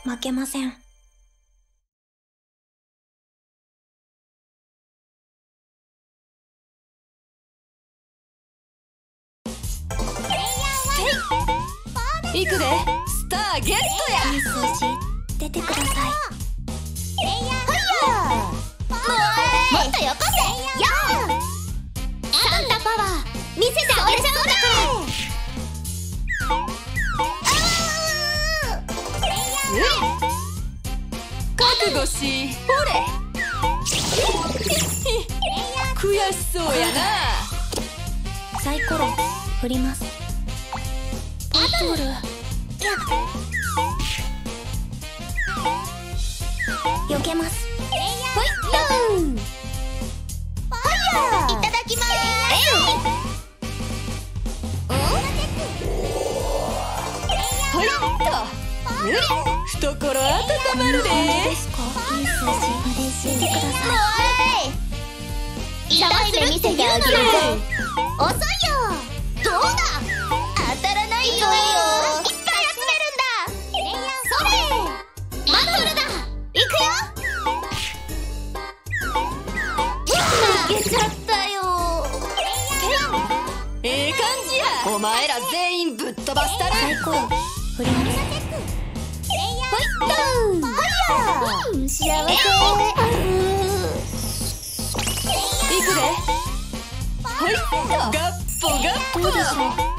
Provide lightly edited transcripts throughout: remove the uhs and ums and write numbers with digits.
負けません。 いくで、スターゲットや。 いい数字出てください。 もっとよこせ。サンタパワー見せてあげちゃうんだから。 覚悟し、ほれ。悔しそうやな。 サイコロ振ります。ボール避けます。 ほいっといただきまーほいっと。懐温まるで。 ですか？いい数字嬉しい。見てください。 痛い目見せてあげるぞ。遅いよ。どうだ、当たらないぞ。いっぱい集めるんだ。それマトルだ。いくよ。負けちゃったよ。 ええ感じや。お前ら全員ぶっ飛ばしたる。 サイコロ振ります。 ほいっと幸せ。 いくで。ほいっと。ガッポガッポ。 どうでしょう。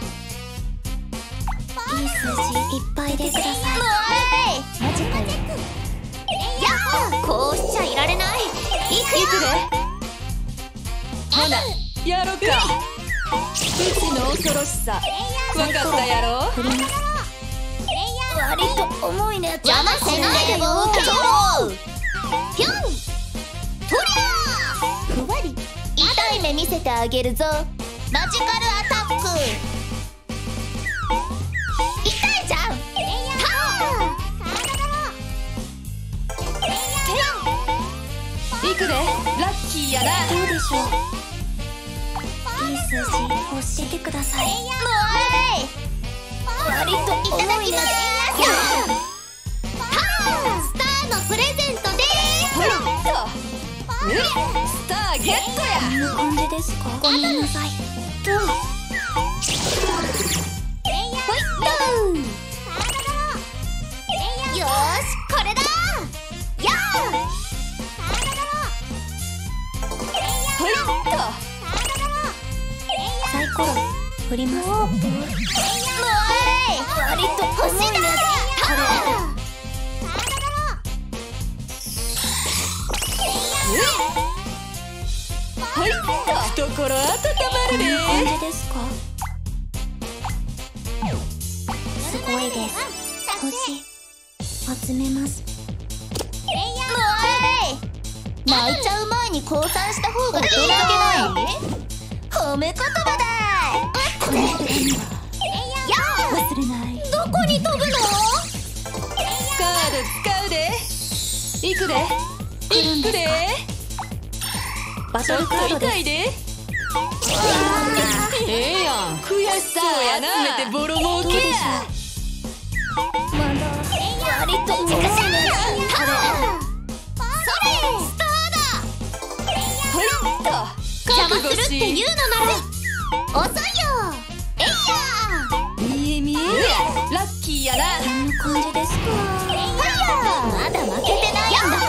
いい数字いっぱいでください。マジかよ。 こうしちゃいられない。いくよ。 ほな、やろか。うちの恐ろしさわかったやろ。 振ります。 割と重いね。邪魔しないでよ。ぴょんとりゃー。ふわり痛い目見せてあげるぞ。マジカルアタック。痛いじゃん。 いくで、ラッキーやな。 どうでしょう。いい数字教えてください。 割と重いね。スターのプレゼントでほいっと。スターゲットや。 こんな感じですか？ごめんなさい。 よーし、これだ。やほいっと。 サイコロ振ります。 割と欲しいだ。 ほいっと。懐温まるで。 こんな感じですか？すごいです。星集めます。 泣いちゃう前に降参した方がいいわけない。褒め言葉だ。 これ忘れない。 どこに飛ぶの？ カード使うで。いくで。いくで。 バちょっとトルカードです。 痛いで。ええやん。悔しそうやな。集めてボロ儲けや。 割と近しいね。それスターだ。 ほいっと。 邪魔するって言うのなら遅いよ。えいや見え見えや。ラッキーやな。 こんな感じですか？ まだ負けてないんだから。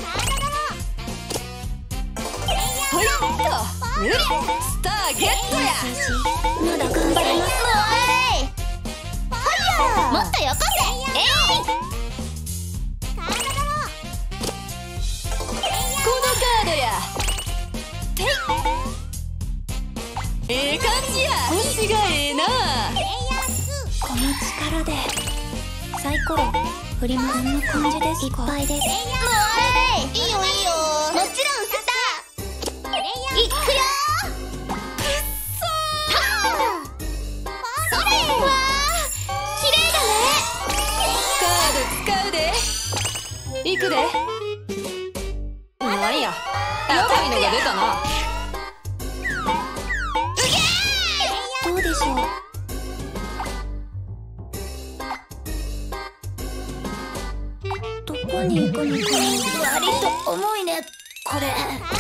ほいっと。スターゲットや。 まだ頑張ります。 もっとよこせ。 このカードや。ええ感じや。星がええな。 この力でサイコロ振ります。こんな感じですか？いっぱいです。 いいよいいよ。もちろんスター。いくよ。それ。わあ、綺麗だね。 カード使うで。いくで。なんや、赤いのが出たな。 どうでしょう。 こに行くのかな。 割と重いねこれ。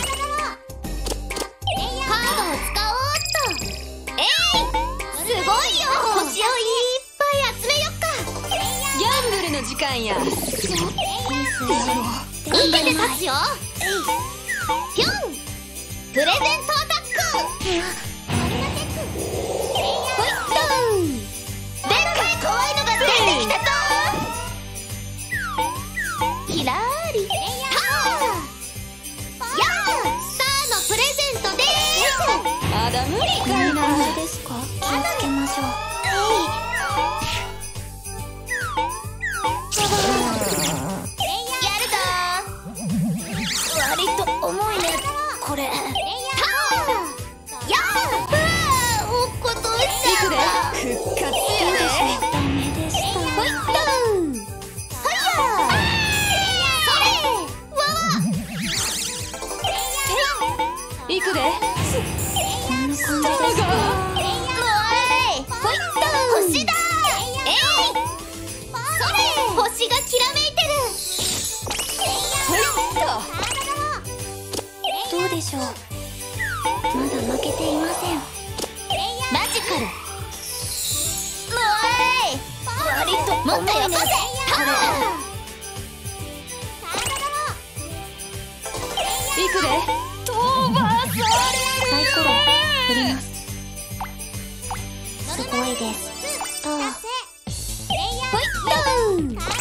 カードを使おうっと。すごいよ。星をいっぱい集めよっか。 ギャンブルの時間や。 いいっすよ。 受けて立つよ。ぴょんプレゼントアタック。ほいっとん。でっかい怖いのが出てきたぞ。ひらーりター。やースターのプレゼントでーす。 まだ無理かいな。 感じですか。気をつけましょう。 やるぞー。割と重いねこれ。ターやー落っことしちいくでゃった。 復活やで。 ダメでした。 ほいっとん。はやーそれわわいくで。 こんな感じですか。 もうほいっとん。星だー。それ星がきらめいてる。 ほいっどうでしょう。まだ負けていません。 マジカル割ともっとよこせ。 といくで。飛ばされる。 サイコロ振ります。すごいです。スター。 ほいっとん。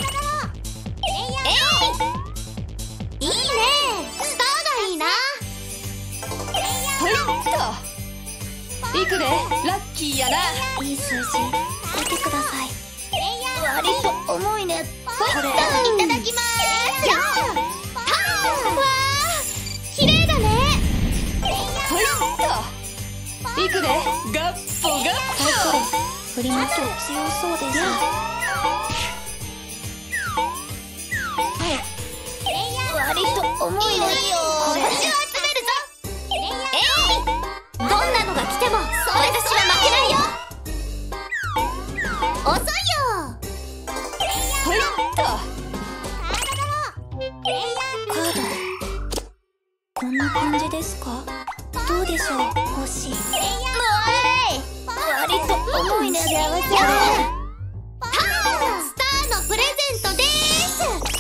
いいねスターがいいな。 ほいっと。いくで。ラッキーやな。 いい数字出てください。 割と重いねこれ。いただきまーす。やーわー綺麗だね。 ほいっと。いくで。ガッポガッサイコロ振ります。強そうです。 割と重いねこれ。星を集めるぞ。どんなのが来ても私は負けないよ。遅いよ。 ほいっと。 カードこんな感じですか。どうでしょう。星。 もう割と重いね。幸せ。スターのプレゼントでーす。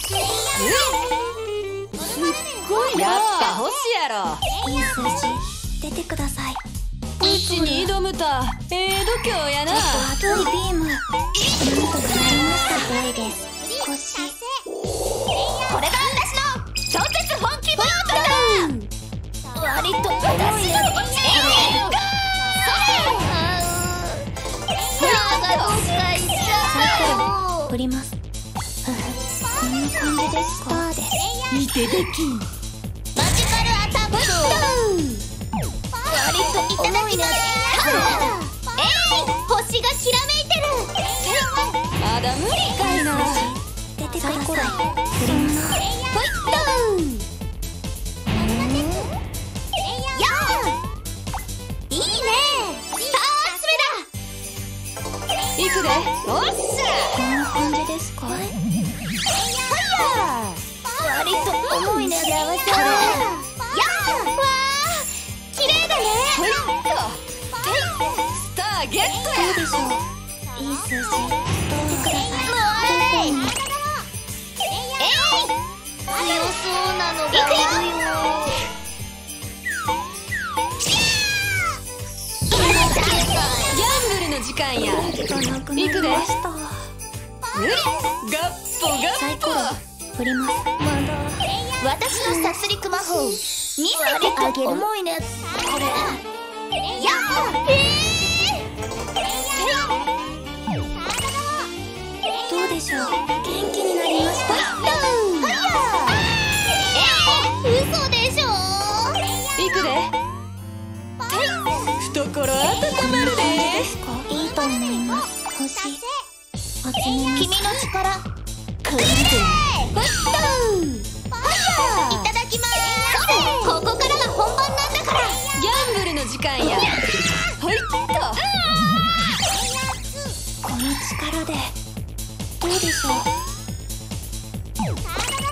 やっぱ星やろ。 いい数字出てください。 うちに挑むた。度胸やな。 熱いビーム。なんとかなりました。5位です。星。 これが私の超絶本気ボートだ。割と重いね。 振ります。こんな感じです。スターです。 見てできん。 マジカルアタック。割と重いね。星がきらめいてる。 まだ無理かいな。 出てください。振ります。 ほいっとん。やーいいねスター集めだ。 いくで。おっしゃ。 こんな感じですか。 割と重いね。やーわー綺麗だね。 ほいっと。スターゲットや。 どうでしょう。いい数字出てください。 強そうなのがいくよ。 ギャンブルの時間や。 がなくなりました。 無理。ガッポガサイコロッ振ります。 私の殺戮魔法見せてあげる。重いねこれ。やどうでしょう。元気になりました。 嘘でしょ。 いくで。懐温まるで。 いいと思います。星集めます。 君の力くれる。いただきまーす。ここからが本番なんだから。 ギャンブルの時間や。ほいっと。 この力でどうでしょう。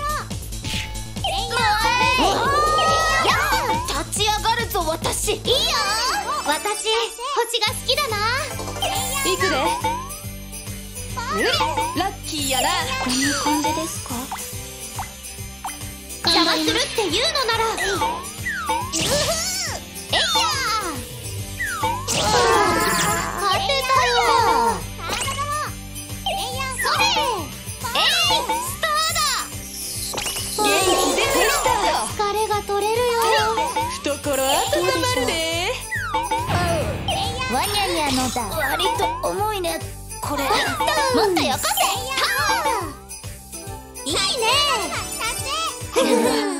いいよ。私星が好きだな。 行くで。ラッキーやな。 こんな感じですか？ 邪魔するって言うのならえいやー、勝てたよ。それスターだ。 元気出てきた。 疲れが取れるよ。 懐温まるで。 わにゃにゃのだ。割と重いねこれ。もっとよこせ。いいね。